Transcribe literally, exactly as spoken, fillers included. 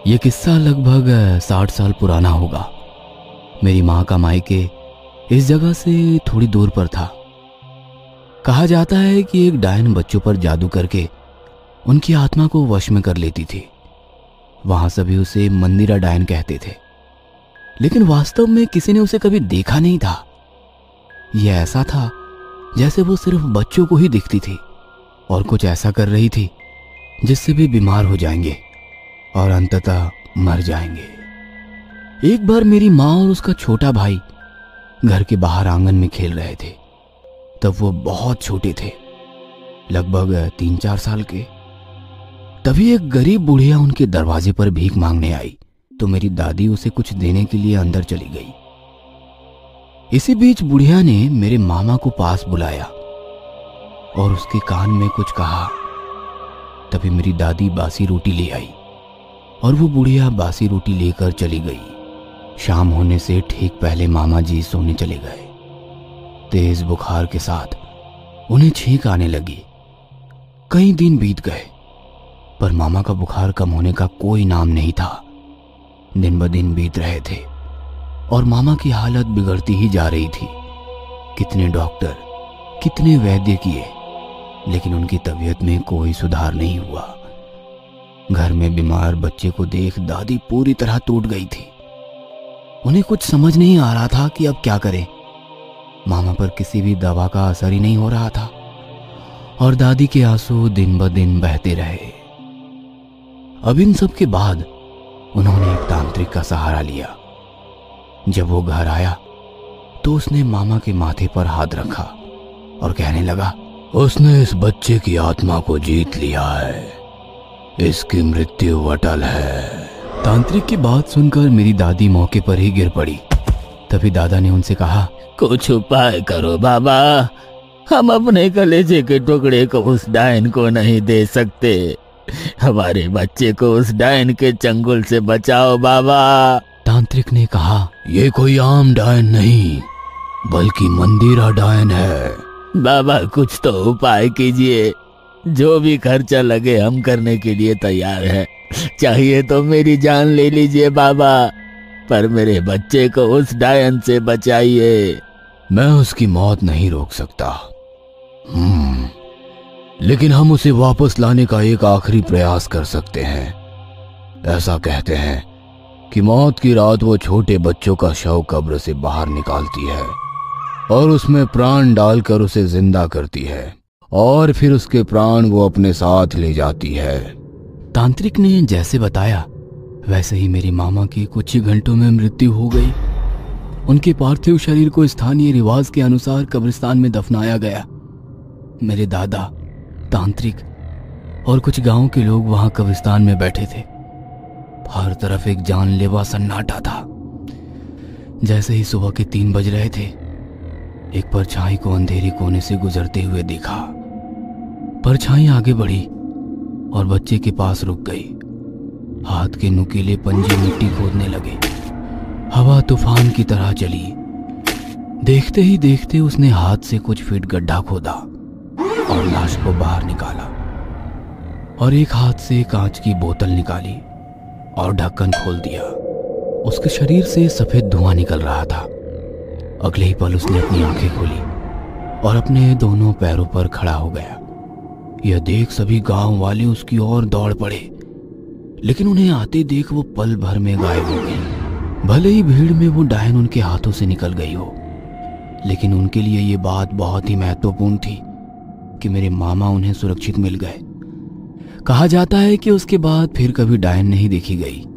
ये किस्सा लगभग साठ साल पुराना होगा। मेरी माँ का मायके इस जगह से थोड़ी दूर पर था। कहा जाता है कि एक डायन बच्चों पर जादू करके उनकी आत्मा को वश में कर लेती थी। वहां सभी उसे मंदिरा डायन कहते थे, लेकिन वास्तव में किसी ने उसे कभी देखा नहीं था। यह ऐसा था जैसे वो सिर्फ बच्चों को ही दिखती थी और कुछ ऐसा कर रही थी जिससे भी बीमार हो जाएंगे और अंततः मर जाएंगे। एक बार मेरी माँ और उसका छोटा भाई घर के बाहर आंगन में खेल रहे थे। तब वो बहुत छोटे थे, लगभग तीन चार साल के। तभी एक गरीब बुढ़िया उनके दरवाजे पर भीख मांगने आई, तो मेरी दादी उसे कुछ देने के लिए अंदर चली गई। इसी बीच बुढ़िया ने मेरे मामा को पास बुलाया और उसके कान में कुछ कहा। तभी मेरी दादी बासी रोटी ले आई और वो बुढ़िया बासी रोटी लेकर चली गई। शाम होने से ठीक पहले मामा जी सोने चले गए। तेज बुखार के साथ उन्हें छींक आने लगी। कई दिन बीत गए पर मामा का बुखार कम होने का कोई नाम नहीं था। दिन ब दिन बीत रहे थे और मामा की हालत बिगड़ती ही जा रही थी। कितने डॉक्टर, कितने वैद्य किए, लेकिन उनकी तबीयत में कोई सुधार नहीं हुआ। घर में बीमार बच्चे को देख दादी पूरी तरह टूट गई थी। उन्हें कुछ समझ नहीं आ रहा था कि अब क्या करें। मामा पर किसी भी दवा का असर ही नहीं हो रहा था और दादी के आंसू दिन ब दिन बहते रहे। अब इन सब के बाद उन्होंने एक तांत्रिक का सहारा लिया। जब वो घर आया तो उसने मामा के माथे पर हाथ रखा और कहने लगा, उसने इस बच्चे की आत्मा को जीत लिया है, इसकी मृत्यु अटल है। तांत्रिक की बात सुनकर मेरी दादी मौके पर ही गिर पड़ी। तभी दादा ने उनसे कहा, कुछ उपाय करो बाबा, हम अपने कलेजे के टुकड़े को उस डायन को नहीं दे सकते। हमारे बच्चे को उस डायन के चंगुल से बचाओ बाबा। तांत्रिक ने कहा, ये कोई आम डायन नहीं बल्कि मंदिरा डायन है। बाबा कुछ तो उपाय कीजिए, जो भी खर्चा लगे हम करने के लिए तैयार है। चाहिए तो मेरी जान ले लीजिए बाबा, पर मेरे बच्चे को उस डायन से बचाइए। मैं उसकी मौत नहीं रोक सकता, हम्म, लेकिन हम उसे वापस लाने का एक आखिरी प्रयास कर सकते हैं। ऐसा कहते हैं कि मौत की रात वो छोटे बच्चों का शव कब्र से बाहर निकालती है और उसमें प्राण डालकर उसे जिंदा करती है और फिर उसके प्राण वो अपने साथ ले जाती है। तांत्रिक ने जैसे बताया वैसे ही मेरी मामा की कुछ ही घंटों में मृत्यु हो गई। उनके पार्थिव शरीर को स्थानीय रिवाज के अनुसार कब्रिस्तान में दफनाया गया। मेरे दादा, तांत्रिक और कुछ गांव के लोग वहां कब्रिस्तान में बैठे थे। हर तरफ एक जानलेवा सन्नाटा था। जैसे ही सुबह के तीन बज रहे थे, एक परछाई को अंधेरे कोने से गुजरते हुए देखा। परछाई आगे बढ़ी और बच्चे के पास रुक गई। हाथ के नुकीले पंजे मिट्टी खोदने लगे। हवा तूफान की तरह चली। देखते ही देखते उसने हाथ से कुछ फीट गड्ढा खोदा और लाश को बाहर निकाला और एक हाथ से कांच की बोतल निकाली और ढक्कन खोल दिया। उसके शरीर से सफेद धुआं निकल रहा था। अगले ही पल उसने अपनी आंखें खोली और अपने दोनों पैरों पर खड़ा हो गया। यह देख सभी गांव वाले उसकी ओर दौड़ पड़े, लेकिन उन्हें आते देख वो पल भर में गायब हो गई। भले ही भीड़ में वो डायन उनके हाथों से निकल गई हो, लेकिन उनके लिए ये बात बहुत ही महत्वपूर्ण थी कि मेरे मामा उन्हें सुरक्षित मिल गए। कहा जाता है कि उसके बाद फिर कभी डायन नहीं देखी गई।